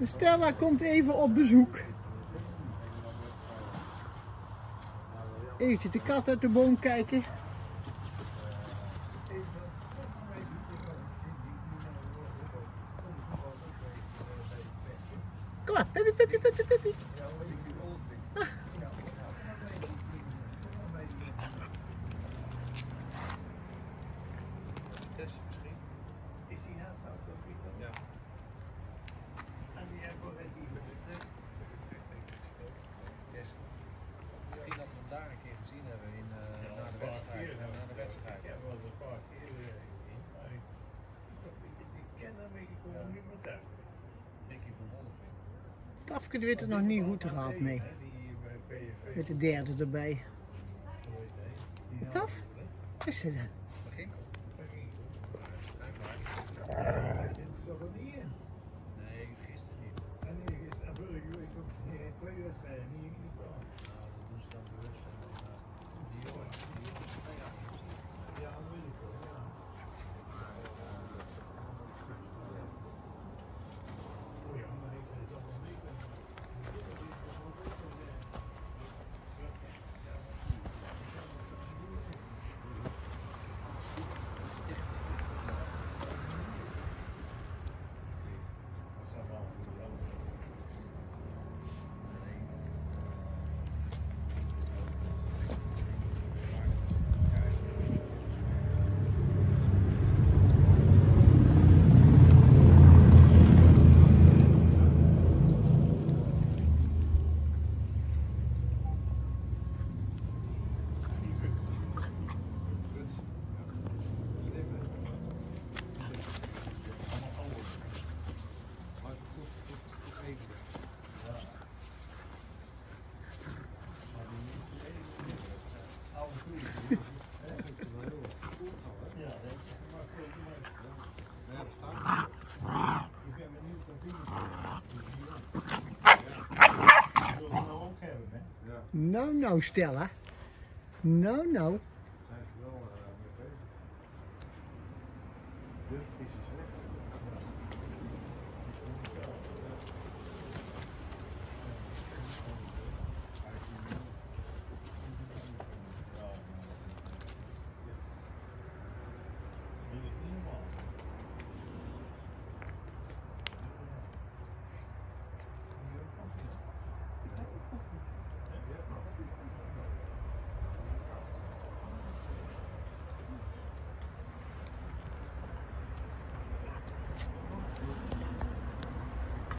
Stella komt even op bezoek. Even de kat uit de boom kijken. Kom maar, puppy, puppy, puppy, puppy. Ah. Is die naast jou, Friet? Ja. En die hebben we net hier. Misschien dat we hem daar een keer gezien hebben in, na de wedstrijd. Na de wedstrijd. Ja, wel een paar keer in. Maar ik ken hem, ik kom hem niet meer thuis. Dikkie van Wolfing. Tafke weet het nog niet goed gehad mee. Met de derde erbij. Taf? Wat is het dan? Beginkel. Dit zat er niet in. Nee, gisteren niet. En nee, gisteren, vorige week ook in 2 wedstrijden niet in gestaan. Nou, dat doen ze dan bewust. Ja, dat weet ik wel, ja. Oh ja, maar ik is allemaal mee. Nou, nou, Stella. Nou, nou. Zijn ze wel mee bezig. De vis is weg.